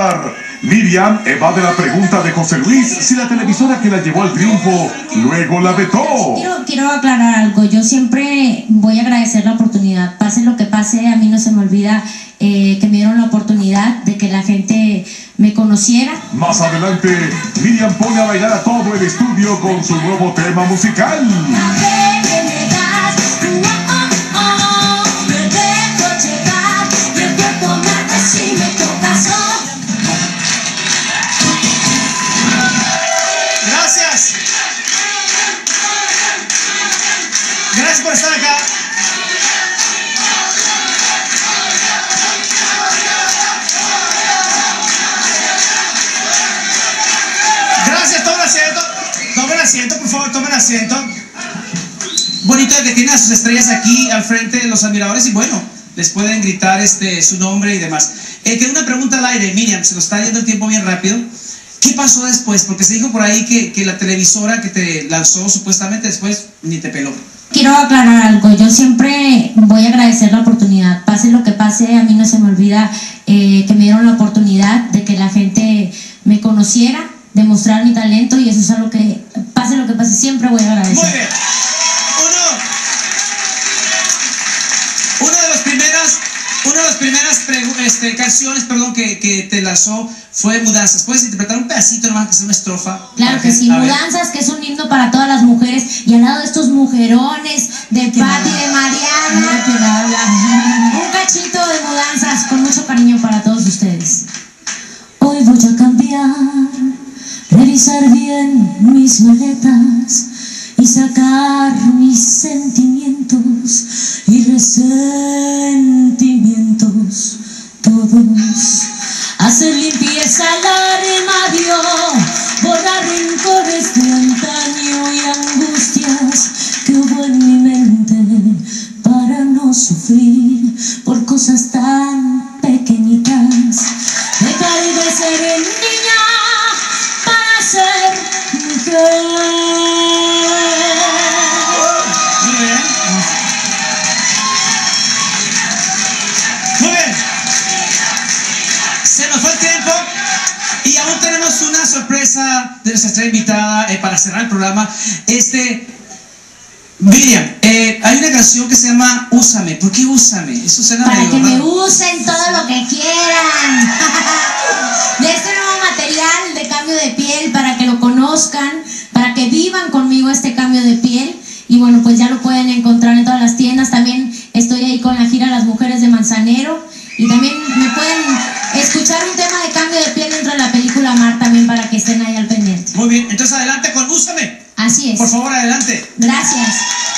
Miriam evade la pregunta de José Luis si la televisora que la llevó al triunfo luego la vetó. Quiero aclarar algo. Yo siempre voy a agradecer la oportunidad. Pase lo que pase, a mí no se me olvida que me dieron la oportunidad de que la gente me conociera. Más adelante, Miriam pone a bailar a todo el estudio con su nuevo tema musical. Gracias por estar acá. Gracias, tomen asiento. Tomen asiento, por favor, tomen asiento. Bonito de que tienen a sus estrellas aquí al frente de los admiradores y bueno, les pueden gritar su nombre y demás. Queda una pregunta al aire, Miriam, se nos está yendo el tiempo bien rápido. ¿Qué pasó después? Porque se dijo por ahí que la televisora que te lanzó supuestamente después ni te peló. Quiero aclarar algo. Yo siempre voy a agradecer la oportunidad. Pase lo que pase, a mí no se me olvida que me dieron la oportunidad de que la gente me conociera, demostrar mi talento y eso es algo que, pase lo que pase, siempre voy a agradecer. Muy bien. Una de las primeras canciones, que te lanzó fue Mudanzas. ¿Puedes interpretar un pedacito nomás, que sea una estrofa? Claro que sí, Mudanzas, que es un himno para todas las mujeres, y al lado de estos mujerones de Pati, de Mariana, un cachito de Mudanzas con mucho cariño para todos ustedes. Hoy voy a cambiar, revisar bien mis maletas y sacar mis sentimientos y resentimientos todos. Hacer limpieza al armario, borrar rencores de antaño y angustias que hubo en mi mente para no sufrir por cosas tan pequeñitas. Dejar de ser niña para ser mujer. Se nos fue el tiempo y aún tenemos una sorpresa de nuestra estrella invitada para cerrar el programa. Miriam, hay una canción que se llama Úsame. ¿Por qué Úsame? Eso suena para medio que raro. me usen todo lo que quieran. De este nuevo material de cambio de piel, para que lo conozcan, para que vivan conmigo este cambio de piel. Y bueno, pues ya lo pueden encontrar en todas las tiendas. También estoy ahí con la gira Las Mujeres de Manzanero. Y también me pueden escuchar un tema de cambio de piel dentro de la película Mar, también, para que estén ahí al pendiente. Muy bien, entonces adelante con Úsame. Así es. Por favor, adelante. Gracias.